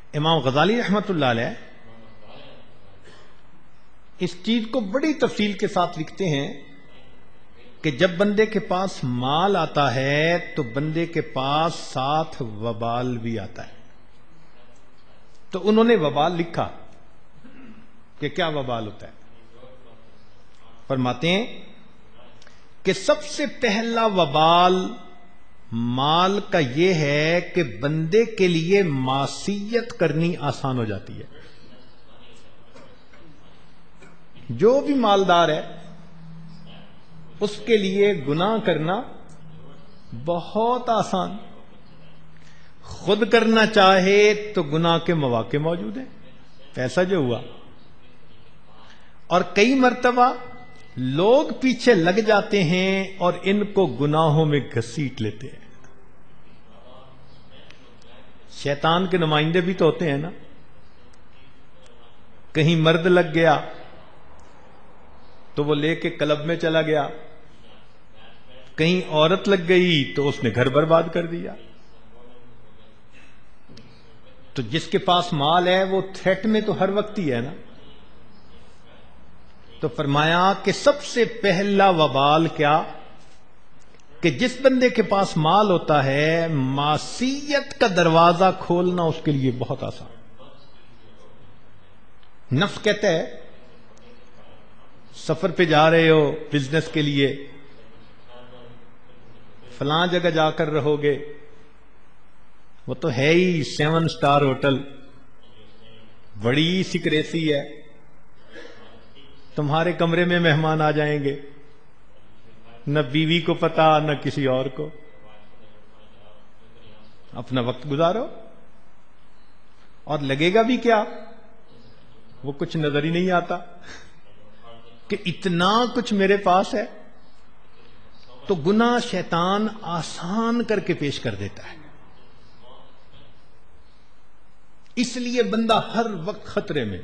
امام غزالی رحمت اللہ علیہ اس چیز کو بڑی تفصیل کے ساتھ لکھتے ہیں کہ جب بندے کے پاس مال آتا ہے تو بندے کے پاس ساتھ وبال بھی آتا ہے. تو انہوں نے وبال لکھا کہ کیا وبال ہوتا ہے. فرماتے ہیں کہ سب سے پہلا وبال مال کا یہ ہے کہ بندے کے لیے معصیت کرنی آسان ہو جاتی ہے. جو بھی مالدار ہے اس کے لیے گناہ کرنا بہت آسان. خود کرنا چاہے تو گناہ کے مواقع موجود ہیں. ایسا جو ہوا. اور کئی مرتبہ لوگ پیچھے لگ جاتے ہیں اور ان کو گناہوں میں گھسیٹ لیتے ہیں. شیطان کے نمائندے بھی تو ہوتے ہیں نا. کہیں مرد لگ گیا تو وہ لے کے کلب میں چلا گیا. کہیں عورت لگ گئی تو اس نے گھر برباد کر دیا. تو جس کے پاس مال ہے وہ تھریٹ میں تو ہر وقت ہی ہے نا. تو فرمایا کہ سب سے پہلا وبال کیا کہ جس بندے کے پاس مال ہوتا ہے معصیت کا دروازہ کھولنا اس کے لیے بہت آسان. نفس کہتا ہے سفر پہ جا رہے ہو بزنس کے لیے, فلاں جگہ جا کر رہو گے, وہ تو ہے ہی 7 اسٹار ہوٹل, بڑی سیکریسی ہے, تمہارے کمرے میں مہمان آ جائیں گے, نہ بیوی کو پتا نہ کسی اور کو, اپنا وقت گزارو. اور لگے گا بھی کیا, وہ کچھ نظر ہی نہیں آتا کہ اتنا کچھ میرے پاس ہے. تو گناہ شیطان آسان کر کے پیش کر دیتا ہے. اس لیے بندہ ہر وقت خطرے میں,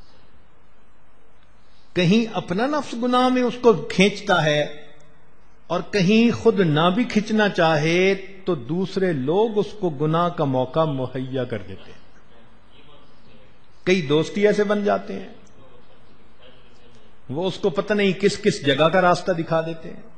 کہیں اپنا نفس گناہ میں اس کو کھینچتا ہے اور کہیں خود نہ بھی کھینچنا چاہے تو دوسرے لوگ اس کو گناہ کا موقع مہیا کر دیتے ہیں. کئی دوستی ایسے بن جاتے ہیں, وہ اس کو پتہ نہیں کس کس جگہ کا راستہ دکھا دیتے ہیں.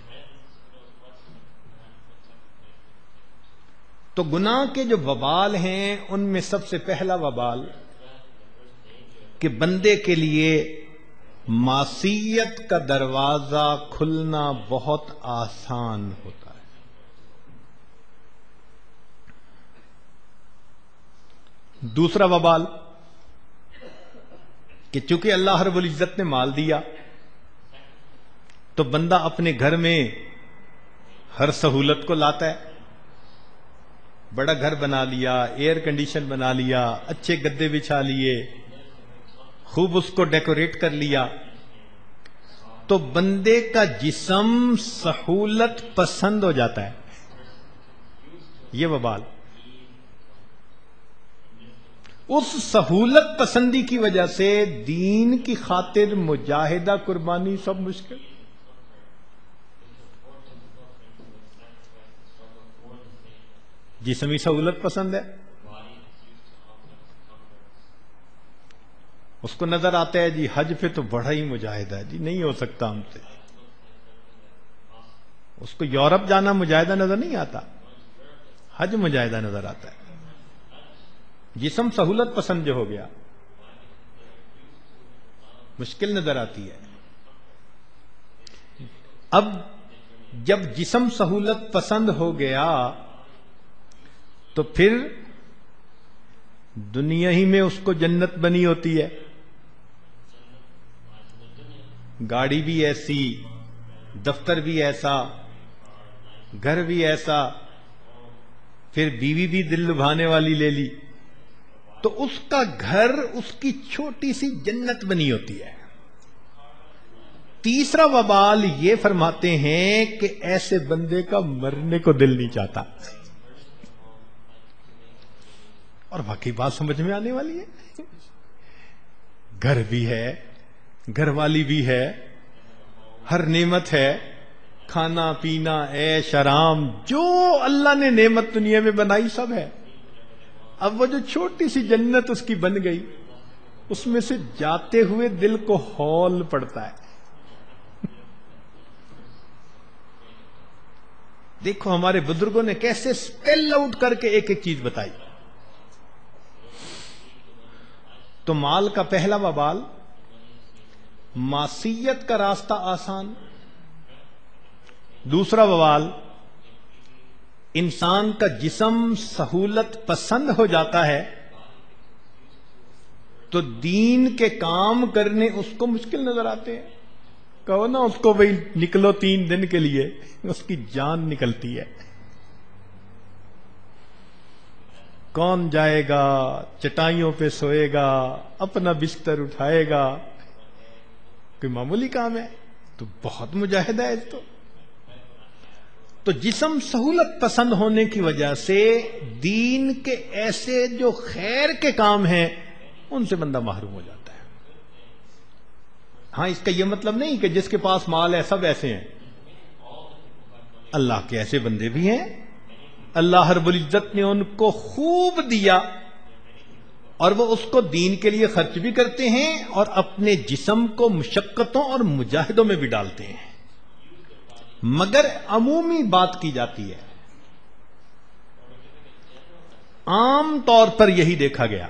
تو گناہ کے جو وبال ہیں ان میں سب سے پہلا وبال کہ بندے کے لیے معصیت کا دروازہ کھلنا بہت آسان ہوتا ہے. دوسرا وبال کہ چونکہ اللہ رب العزت نے مال دیا تو بندہ اپنے گھر میں ہر سہولت کو لاتا ہے. بڑا گھر بنا لیا, ایئر کنڈیشن بنا لیا, اچھے گدے بچھا لیے, خوب اس کو ڈیکوریٹ کر لیا. تو بندے کا جسم سہولت پسند ہو جاتا ہے. یہ وبال, اس سہولت پسندی کی وجہ سے دین کی خاطر مجاہدہ قربانی سب مشکل. جسمی سہولت پسند ہے, اس کو نظر آتا ہے جی حج پہ تو بڑا ہی مجاہدہ ہے, جی نہیں ہو سکتا ہم سے. اس کو یورپ جانا مجاہدہ نظر نہیں آتا, حج مجاہدہ نظر آتا ہے. جسم سہولت پسند جو ہو گیا مشکل نظر آتی ہے. اب جب جسم سہولت پسند ہو گیا تو پھر دنیا ہی میں اس کو جنت بنی ہوتی ہے. گاڑی بھی ایسی, دفتر بھی ایسا, گھر بھی ایسا, پھر بیوی بھی دل لبھانے والی لے لی, تو اس کا گھر اس کی چھوٹی سی جنت بنی ہوتی ہے. تیسرا وبال یہ فرماتے ہیں کہ ایسے بندے کا مرنے کو دل نہیں چاہتا. اور واقعی بات سمجھ میں آنے والی ہے. گھر بھی ہے, گھر والی بھی ہے, ہر نعمت ہے, کھانا پینا عیش آرام جو اللہ نے نعمت دنیا میں بنائی سب ہے, اب وہ جو چھوٹی سی جنت اس کی بن گئی، اس میں سے جاتے ہوئے دل کو ہول پڑتا ہے۔ دیکھو ہمارے بزرگوں نے کیسے اسپیل آؤٹ کر کے ایک ایک چیز بتائی۔ تو مال کا پہلا وبال، معصیت کا راستہ آسان۔ دوسرا وبال، انسان کا جسم سہولت پسند ہو جاتا ہے تو دین کے کام کرنے اس کو مشکل نظر آتے ہیں۔ کہو نا اس کو بھئی نکلو 3 دن کے لیے، اس کی جان نکلتی ہے۔ کون جائے گا، چٹائیوں پہ سوئے گا، اپنا بستر اٹھائے گا، کوئی معمولی کام ہے؟ تو بہت مجاہدہ ہے اس تو جسم سہولت پسند ہونے کی وجہ سے دین کے ایسے جو خیر کے کام ہیں ان سے بندہ محروم ہو جاتا ہے۔ ہاں، اس کا یہ مطلب نہیں کہ جس کے پاس مال ہے سب ایسے ہیں۔ اللہ کے ایسے بندے بھی ہیں، اللہ رب العزت نے ان کو خوب دیا اور وہ اس کو دین کے لیے خرچ بھی کرتے ہیں اور اپنے جسم کو مشقتوں اور مجاہدوں میں بھی ڈالتے ہیں، مگر عمومی بات کی جاتی ہے۔ عام طور پر یہی دیکھا گیا،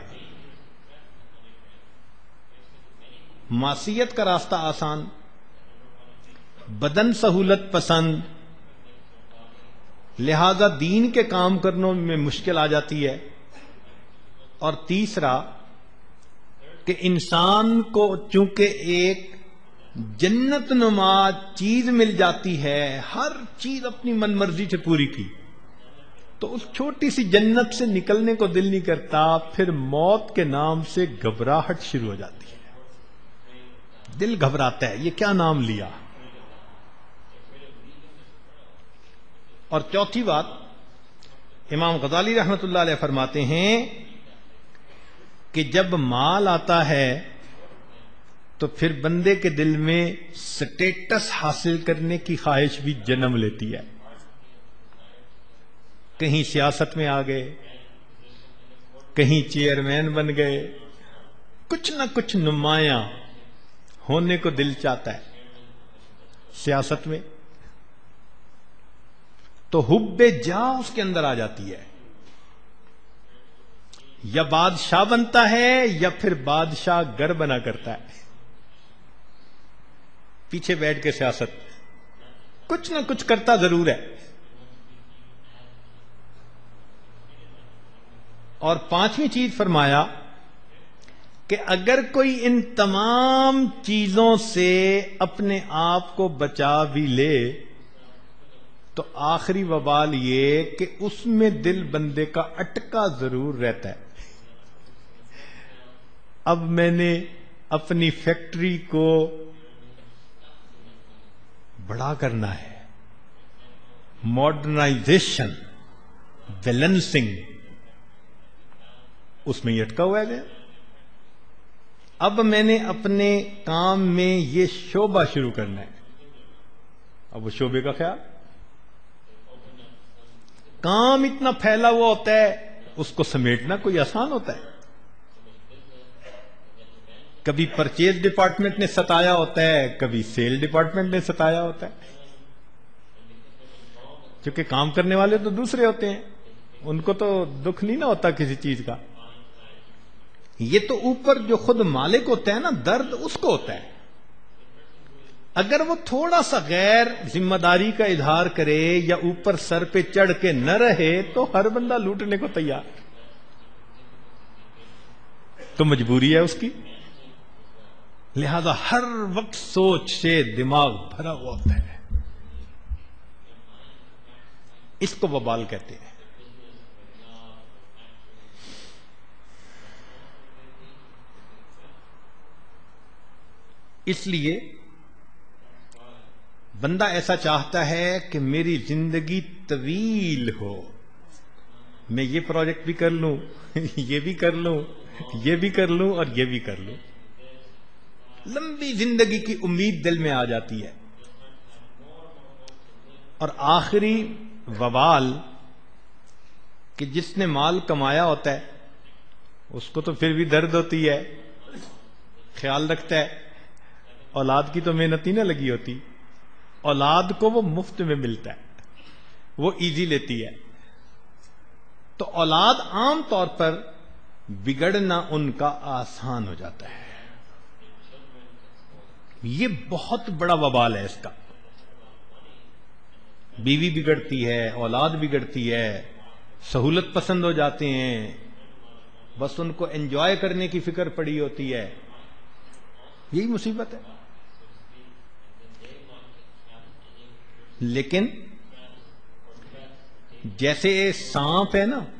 معصیت کا راستہ آسان، بدن سہولت پسند، لہذا دین کے کام کرنے میں مشکل آ جاتی ہے۔ اور تیسرا کہ انسان کو چونکہ ایک جنت نما چیز مل جاتی ہے، ہر چیز اپنی من مرضی سے پوری کی، تو اس چھوٹی سی جنت سے نکلنے کو دل نہیں کرتا، پھر موت کے نام سے گھبراہٹ شروع ہو جاتی ہے، دل گھبراتا ہے، یہ کیا نام لیا۔ اور چوتھی بات، امام غزالی رحمت اللہ علیہ فرماتے ہیں کہ جب مال آتا ہے تو پھر بندے کے دل میں سٹیٹس حاصل کرنے کی خواہش بھی جنم لیتی ہے۔ کہیں سیاست میں آ گئے، کہیں چیئرمین بن گئے، کچھ نہ کچھ نمایاں ہونے کو دل چاہتا ہے۔ سیاست میں تو حب جا اس کے اندر آ جاتی ہے، یا بادشاہ بنتا ہے یا پھر بادشاہ گر بنا کرتا ہے، پیچھے بیٹھ کے سیاست کچھ نہ کچھ کرتا ضرور ہے۔ اور پانچویں چیز فرمایا کہ اگر کوئی ان تمام چیزوں سے اپنے آپ کو بچا بھی لے تو آخری وبال یہ کہ اس میں دل بندے کا اٹکا ضرور رہتا ہے۔ اب میں نے اپنی فیکٹری کو بڑا کرنا ہے، ماڈرنائزیشن، بیلنسنگ، اس میں یہ اٹکا ہوا ہے۔ اب میں نے اپنے کام میں یہ شعبہ شروع کرنا ہے، اب وہ شعبے کا خیال، کام اتنا پھیلا ہوا ہوتا ہے، اس کو سمیٹنا کوئی آسان ہوتا ہے؟ کبھی پرچیز ڈپارٹمنٹ نے ستایا ہوتا ہے، کبھی سیل ڈپارٹمنٹ نے ستایا ہوتا ہے، کیونکہ کام کرنے والے تو دوسرے ہوتے ہیں، ان کو تو دکھ نہیں نہ ہوتا کسی چیز کا۔ یہ تو اوپر جو خود مالک ہوتا ہے نا، درد اس کو ہوتا ہے۔ اگر وہ تھوڑا سا غیر ذمہ داری کا اظہار کرے یا اوپر سر پہ چڑھ کے نہ رہے تو ہر بندہ لوٹنے کو تیار، تو مجبوری ہے اس کی، لہذا ہر وقت سوچ سے دماغ بھرا ہوا ہوتا ہے۔ اس کو وبال کہتے ہیں۔ اس لیے بندہ ایسا چاہتا ہے کہ میری زندگی طویل ہو، میں یہ پروجیکٹ بھی کر لوں، یہ بھی کر لوں، یہ بھی کر لوں اور یہ بھی کر لوں، لمبی زندگی کی امید دل میں آ جاتی ہے۔ اور آخری وبال کہ جس نے مال کمایا ہوتا ہے اس کو تو پھر بھی درد ہوتی ہے، خیال رکھتا ہے، اولاد کی تو محنت ہی نہ لگی ہوتی، اولاد کو وہ مفت میں ملتا ہے، وہ ایزی لیتی ہے. تو اولاد عام طور پر بگڑنا ان کا آسان ہو جاتا ہے. یہ بہت بڑا وبال ہے اس کا. بیوی بگڑتی ہے، اولاد بگڑتی ہے، سہولت پسند ہو جاتے ہیں، بس ان کو انجوائے کرنے کی فکر پڑی ہوتی ہے. یہی مصیبت ہے. لیکن جیسے سانپ ہے نا،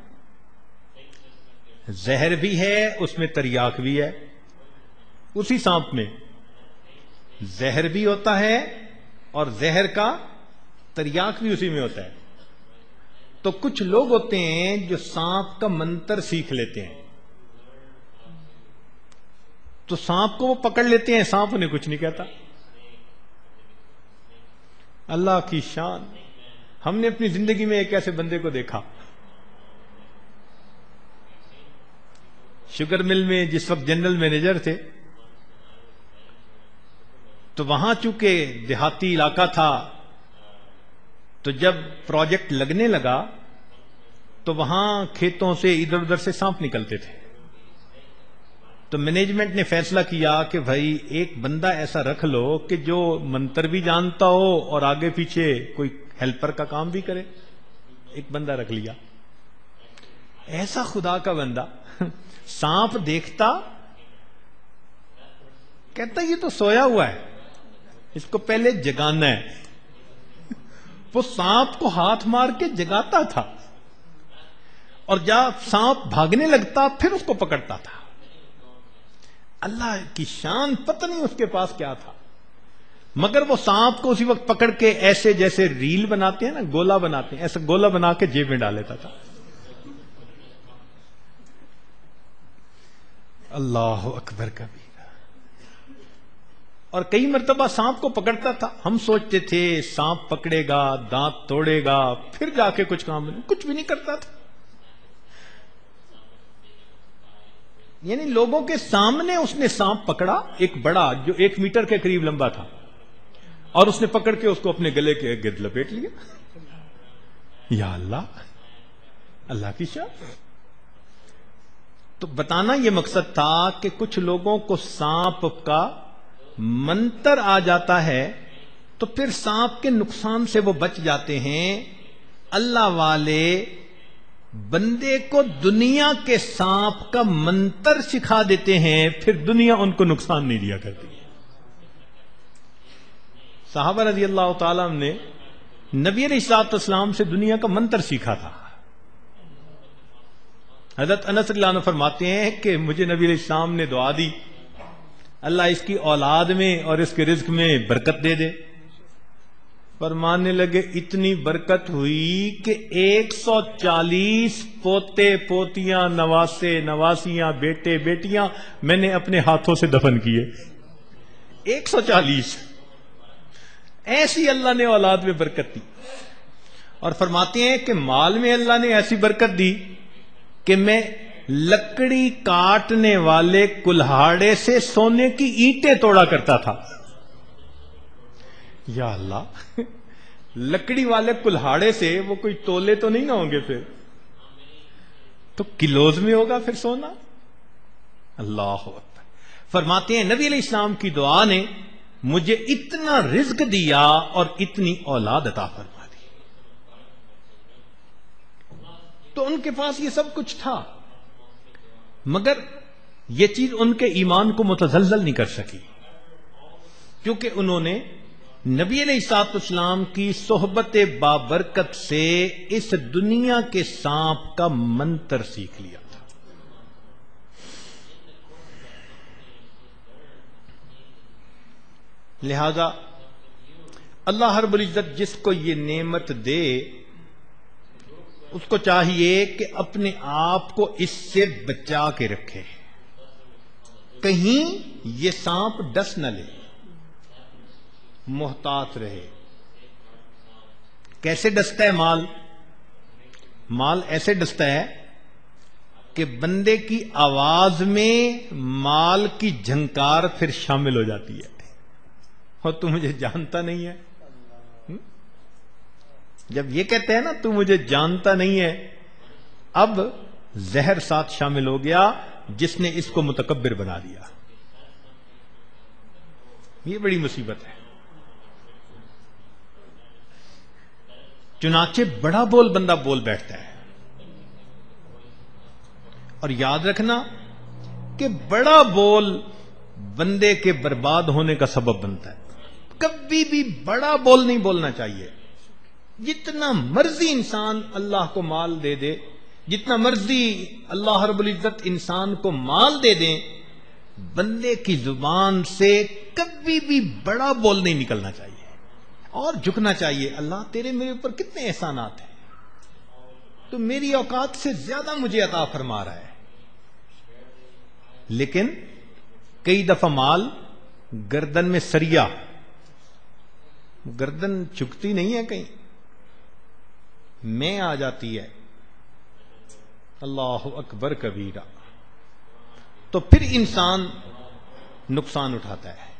زہر بھی ہے اس میں تریاک بھی ہے. اسی سانپ میں زہر بھی ہوتا ہے اور زہر کا تریاک بھی اسی میں ہوتا ہے. تو کچھ لوگ ہوتے ہیں جو سانپ کا منتر سیکھ لیتے ہیں، تو سانپ کو وہ پکڑ لیتے ہیں، سانپ انہیں کچھ نہیں کہتا. اللہ کی شان. ہم نے اپنی زندگی میں ایک ایسے بندے کو دیکھا، شوگر مل میں جس وقت جنرل مینیجر تھے، تو وہاں چونکہ دیہاتی علاقہ تھا، تو جب پروجیکٹ لگنے لگا تو وہاں کھیتوں سے ادھر ادھر سے سانپ نکلتے تھے. تو مینجمنٹ نے فیصلہ کیا کہ بھائی ایک بندہ ایسا رکھ لو کہ جو منتر بھی جانتا ہو اور آگے پیچھے کوئی ہیلپر کا کام بھی کرے. ایک بندہ رکھ لیا، ایسا خدا کا بندہ، سانپ دیکھتا کہتا یہ تو سویا ہوا ہے، اس کو پہلے جگانا ہے. وہ سانپ کو ہاتھ مار کے جگاتا تھا، اور جب سانپ بھاگنے لگتا پھر اس کو پکڑتا تھا. اللہ کی شان، پتہ نہیں اس کے پاس کیا تھا، مگر وہ سانپ کو اسی وقت پکڑ کے ایسے جیسے ریل بناتے ہیں نا، گولا بناتے ہیں، ایسا گولا بنا کے جیب میں ڈال لیتا تھا. اللہ اکبر کبیرہ. اور کئی مرتبہ سانپ کو پکڑتا تھا. ہم سوچتے تھے سانپ پکڑے گا، دانت توڑے گا، پھر جا کے کچھ کام نہیں، کچھ بھی نہیں کرتا تھا. یعنی لوگوں کے سامنے اس نے سانپ پکڑا، ایک بڑا جو 1 میٹر کے قریب لمبا تھا، اور اس نے پکڑ کے اس کو اپنے گلے کے گرد لپیٹ لیا. یا اللہ، اللہ کی شان. تو بتانا یہ مقصد تھا کہ کچھ لوگوں کو سانپ کا منتر آ جاتا ہے تو پھر سانپ کے نقصان سے وہ بچ جاتے ہیں. اللہ والے بندے کو دنیا کے سانپ کا منتر سکھا دیتے ہیں، پھر دنیا ان کو نقصان نہیں دیا کرتی. صحابہ رضی اللہ تعالیٰ نے نبی علیہ الصلوۃ والسلام سے دنیا کا منتر سیکھا تھا. حضرت انس رضی اللہ عنہ فرماتے ہیں کہ مجھے نبی علیہ السلام نے دعا دی، اللہ اس کی اولاد میں اور اس کے رزق میں برکت دے دے. فرمانے لگے اتنی برکت ہوئی کہ 140 پوتے پوتیاں، نواسے نواسیاں، بیٹے بیٹیاں میں نے اپنے ہاتھوں سے دفن کیے. 140. ایسی اللہ نے اولاد میں برکت دی. اور فرماتے ہیں کہ مال میں اللہ نے ایسی برکت دی کہ میں لکڑی کاٹنے والے کلہاڑے سے سونے کی اینٹیں توڑا کرتا تھا. یا اللہ، لکڑی والے کلہاڑے سے وہ کوئی تولے تو نہیں نہ ہوں گے، پھر تو کلوز میں ہوگا پھر سونا. اللہ اکبر. فرماتے ہیں نبی علیہ السلام کی دعا نے مجھے اتنا رزق دیا اور اتنی اولاد عطا فرما دی. تو ان کے پاس یہ سب کچھ تھا، مگر یہ چیز ان کے ایمان کو متزلزل نہیں کر سکی، کیونکہ انہوں نے نبی علیہ الصلوۃ والسلام کی صحبت بابرکت سے اس دنیا کے سانپ کا منتر سیکھ لیا تھا. لہذا اللہ رب العزت جس کو یہ نعمت دے اس کو چاہیے کہ اپنے آپ کو اس سے بچا کے رکھے، کہیں یہ سانپ ڈس نہ لے، محتاط رہے. کیسے ڈستا ہے مال؟ مال ایسے ڈستا ہے کہ بندے کی آواز میں مال کی جھنکار پھر شامل ہو جاتی ہے. اور تو مجھے جانتا نہیں ہے. جب یہ کہتے ہیں نا تو مجھے جانتا نہیں ہے، اب زہر ساتھ شامل ہو گیا جس نے اس کو متکبر بنا دیا. یہ بڑی مصیبت ہے. چنانچہ بڑا بول بندہ بول بیٹھتا ہے، اور یاد رکھنا کہ بڑا بول بندے کے برباد ہونے کا سبب بنتا ہے. کبھی بھی بڑا بول نہیں بولنا چاہیے. جتنا مرضی انسان اللہ کو مال دے دے، جتنا مرضی اللہ رب العزت انسان کو مال دے دیں، بندے کی زبان سے کبھی بھی بڑا بول نہیں نکلنا چاہیے، اور جھکنا چاہیے. اللہ تیرے میرے اوپر کتنے احسانات ہیں، تو میری اوقات سے زیادہ مجھے عطا فرما رہا ہے. لیکن کئی دفعہ مال گردن میں سریا، گردن جھکتی نہیں ہے، کہیں میں آ جاتی ہے. اللہ اکبر کبیرہ. تو پھر انسان نقصان اٹھاتا ہے.